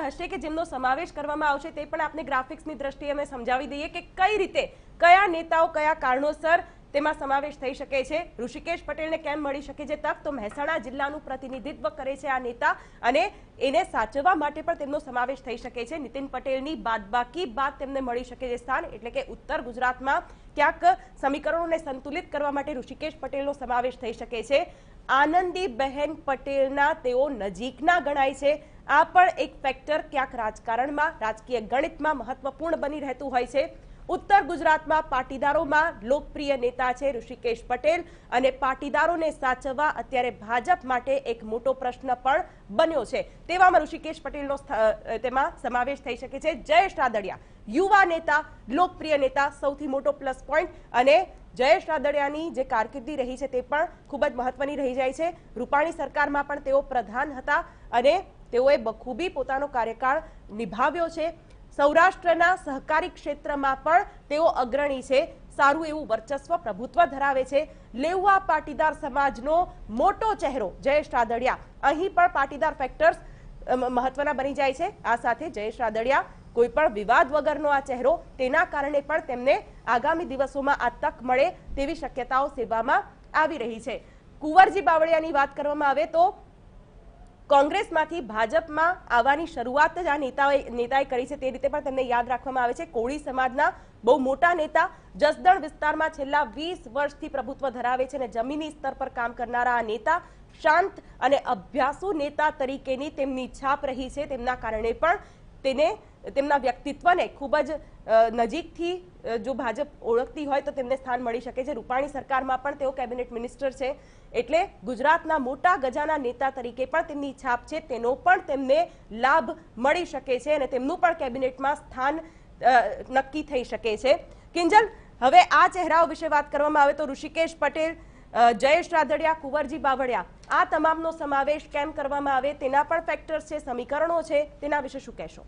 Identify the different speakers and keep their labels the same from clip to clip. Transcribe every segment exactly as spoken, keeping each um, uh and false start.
Speaker 1: હશે કે જેમનો સમાવેશ કરવામાં આવશે તે પણ આપને ગ્રાફિક્સની દ્રષ્ટિએ અમે સમજાવી દઈએ કે કઈ રીતે કયા નેતાઓ કયા કારણોસર તેમાં સમાવેશ થઈ શકે છે। ઋષિકેશ પટેલને કેમ મળી શકે છે તક, તો મહેસાણા જિલ્લાનું પ્રતિનિધિત્વ કરે છે આ નેતા અને એને સાચવવા માટે પણ તેમનો સમાવેશ થઈ શકે છે। નીતિન પટેલની બાદબાકી બાદ તેમને મળી શકે છે સ્થાન, એટલે કે ઉત્તર ગુજરાતમાં ક્યાંક સમીકરણોને સંતુલિત કરવા માટે ઋષિકેશ પટેલનો સમાવેશ થઈ શકે છે। આનંદીબહેન પટેલના તેઓ નજીકના ગણાય છે। આ પણ એક ફેક્ટર ક્યાંક રાજકારણમાં રાજકીય ગણિતમાં મહત્વપૂર્ણ બની રહેતું હોય છે। ઉત્તર ગુજરાતમાં પાટીદારોમાં લોકપ્રિય નેતા છે ઋષિકેશ પટેલ અને પાટીદારોને સાચવવા અત્યારે ભાજપ માટે એક મોટો પ્રશ્ન પણ બન્યો છે। તેવામાં ઋષિકેશ પટેલનો તેમાં સમાવેશ થઈ શકે છે। જયેશ રાદડિયા યુવા નેતા, લોકપ્રિય નેતા, સૌથી મોટો પ્લસ પોઈન્ટ અને જયેશ રાદડિયાની જે કારકિર્દી રહી છે તે પણ ખૂબ જ મહત્વની રહી જાય છે। રૂપાણી સરકારમાં પણ તેઓ પ્રધાન હતા અને તેઓએ બખૂબી પોતાનો કાર્યકાળ નિભાવ્યો છે। સૌરાષ્ટ્રના સહકારી ક્ષેત્રમાં પણ તેઓ અગ્રણી છે, સારું એવું વર્ચસ્વ પ્રભુત્વ ધરાવે છે। લેઉવા પાટીદાર સમાજનો મોટો ચહેરો જયેશ રાદડિયા, અહીં પણ પાટીદાર ફેક્ટર્સ મહત્વના બની જાય છે। આ સાથે જયેશ રાદડિયા કોઈ પણ વિવાદ વગરનો આ ચહેરો, તેના કારણે પણ તેમને આગામી દિવસોમાં આ તક મળે તેવી શક્યતાઓ સેવવામાં આવી રહી છે। કુંવરજી બાવળિયાની વાત કરવામાં આવે તો કોંગ્રેસમાંથી ભાજપમાં આવવાની શરૂઆત જ આ નેતાએ નેતાએ કરી છે, તે રીતે પણ તેમને યાદ રાખવામાં આવે છે। કોળી સમાજના બહુ મોટા નેતા, જસદણ વિસ્તારમાં છેલ્લા વીસ વર્ષથી પ્રભુત્વ ધરાવે છે અને જમીની સ્તર પર કામ કરનારા આ નેતા શાંત અને અભ્યાસુ નેતા તરીકેની તેમની છાપ રહી છે। તેમના કારણે પણ તેને તેમના વ્યક્તિત્વને ખૂબ જ નજીકથી જો ભાજપ ઓળખતી હોય તો તેમને સ્થાન મળી શકે છે। રૂપાણી સરકારમાં પણ તેઓ કેબિનેટ મિનિસ્ટર છે, એટલે ગુજરાતના મોટા ગજાના નેતા તરીકે પણ તેમની છાપ છે, તેનો પણ તેમને લાભ મળી શકે છે અને તેમનું પણ કેબિનેટમાં સ્થાન નક્કી થઈ શકે છે। કિંજલ, હવે આ ચહેરાઓ વિશે વાત કરવામાં આવે તો ઋષિકેશ પટેલ, જયેશ રાદડિયા, કુંવરજી બાવળિયા, આ તમામનો સમાવેશ કેમ કરવામાં આવે તેના પણ ફેક્ટર્સ છે, સમીકરણો છે, તેના વિશે શું કહેશો?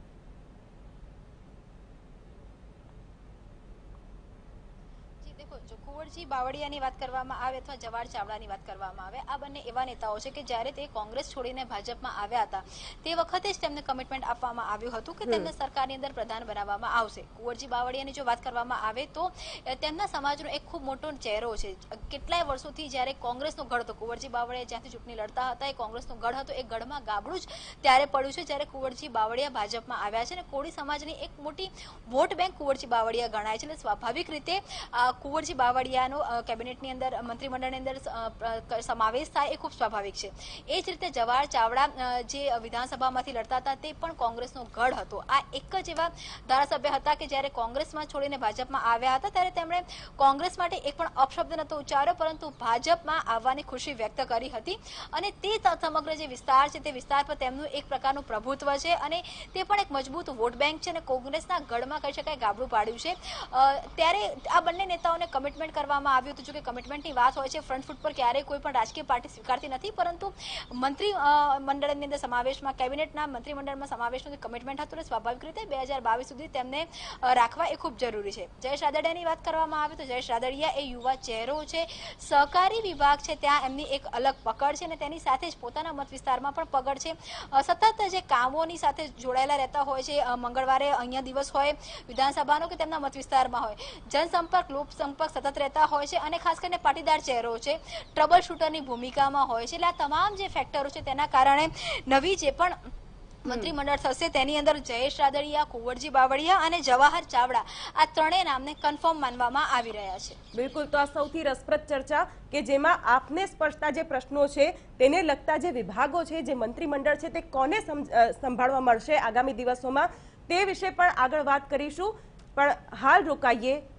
Speaker 2: કુંવરજી બાવળિયાની વાત કરવામાં આવે અથવા જવાહર ચાવડાની વાત કરવામાં આવે, આ બંને એવા નેતાઓ છે કે જ્યારે તે કોંગ્રેસ છોડીને ભાજપમાં આવ્યા હતા તે વખતે જ તેમને કમિટમેન્ટ આપવામાં આવ્યું હતું કે તેમને સરકારની અંદર પ્રધાન બનાવવામાં આવશે। કુંવરજી બાવળિયાની જો વાત કરવામાં આવે તો તેમના સમાજનો એક ખૂબ મોટો ચહેરો છે। કેટલાય વર્ષોથી જ્યારે કોંગ્રેસનો ગઢ હતો, કુંવરજી બાવળિયા જ્યાંથી ચૂંટણી લડતા હતા એ કોંગ્રેસનો ગઢ હતો, એ ગઢમાં ગાબડું જ ત્યારે પડ્યું છે જ્યારે કુંવરજી બાવળિયા ભાજપમાં આવ્યા છે અને કોળી સમાજની એક મોટી વોટ બેંક કુંવરજી બાવળિયા ગણાય છે, એટલે સ્વાભાવિક રીતે કુંવરજી બાવળિયા કેબિનેટની અંદર, મંત્રીમંડળની અંદર સમાવેશ થાય એ ખૂબ સ્વાભાવિક છે। એ જ રીતે જવાહર ચાવડા જે વિધાનસભામાંથી લડતા હતા તે પણ કોંગ્રેસનો ગઢ હતો। આ એક જ એવા ધારાસભ્ય હતા કે જ્યારે કોંગ્રેસમાં છોડીને ભાજપમાં આવ્યા હતા ત્યારે તેમણે કોંગ્રેસ માટે એક પણ અપશબ્દ નહોતો ઉચ્ચાર્યો, પરંતુ ભાજપમાં આવવાની ખુશી વ્યક્ત કરી હતી અને તે સમગ્ર જે વિસ્તાર છે તે વિસ્તાર પર તેમનું એક પ્રકારનું પ્રભુત્વ છે અને તે પણ એક મજબૂત વોટ બેંક છે અને કોંગ્રેસના ગઢમાં કહી શકાય ગાબડું પાડ્યું છે। ત્યારે આ બંને નેતાઓને કમિટમેન્ટ કરવામાં આવ્યું હતું, જો કે કમિટમેન્ટની વાત હોય છે, ફ્રન્ટ ફૂટ પર ક્યારેય કોઈ પણ રાજકીય પાર્ટી સ્વીકારતી નથી, પરંતુ મંત્રી મંડળની અંદર સમાવેશમાં, કેબિનેટના મંત્રીમંડળમાં સમાવેશનું કમિટમેન્ટ હતું અને સ્વાભાવિક રીતે બે હજાર બાવીસ સુધી તેમને રાખવા એ ખૂબ જરૂરી છે। જયેશ રાદડિયાની વાત કરવામાં આવે તો જયેશ રાદડિયા એ યુવા ચહેરો છે, સહકારી વિભાગ છે ત્યાં એમની એક અલગ પકડ છે અને તેની સાથે જ પોતાના મત વિસ્તારમાં પણ પકડ છે। સતત જે કામોની સાથે જોડાયેલા રહેતા હોય છે, મંગળવારે અહીંયા દિવસ હોય વિધાનસભાનો કે તેમના મત વિસ્તારમાં હોય, જનસંપર્ક લોકસંપર્ક સતત રહેતા હોય છે અને ખાસ કરીને પાટીદાર ચહેરો છે, ટ્રબલ શૂટરની ભૂમિકામાં હોય છે। એટલે આ તમામ જે ફેક્ટરો છે તેના કારણે નવી જે પણ મંત્રીમંડળ થશે તેની અંદર જયેશ રાદડિયા, કુંવરજી બાવળિયા અને જવાહર ચાવડા આ ત્રણેય નામને કન્ફર્મ માનવામાં આવી રહ્યા છે।
Speaker 1: બિલકુલ, તો આ સૌથી રસપ્રદ ચર્ચા કે જેમાં આપને સ્પર્શતા જે પ્રશ્નો છે તેને લગતા જે વિભાગો છે, જે મંત્રીમંડળ છે તે કોને સંભાળવા મળશે આગામી દિવસોમાં તે વિશે પણ આગળ વાત કરીશું, પણ હાલ રોકાઈએ।